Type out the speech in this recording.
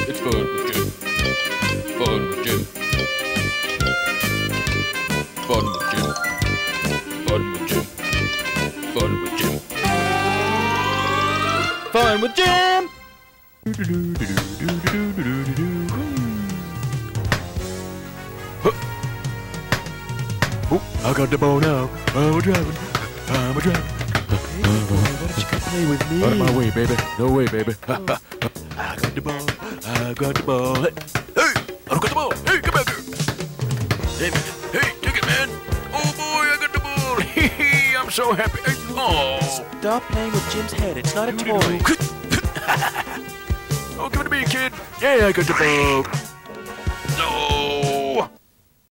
It's fun with Jim. Fun with Jim. Fun with Jim. Fun with Jim. Fun with Jim. Fun with Jim. Oh, I got the ball now. I'm driving. I'm driving. Hey, boy, why don't you come play with me? Out of my way, baby. No way, baby. I got the ball. I got the ball. Hey, I don't got the ball. Hey, come back here. Hey, man. Hey, take it, man. Oh, boy, I got the ball. I'm so happy. Hey, oh. Stop playing with Jim's head. It's not a toy. Oh, give it to me, kid. Yeah, I got the ball. No.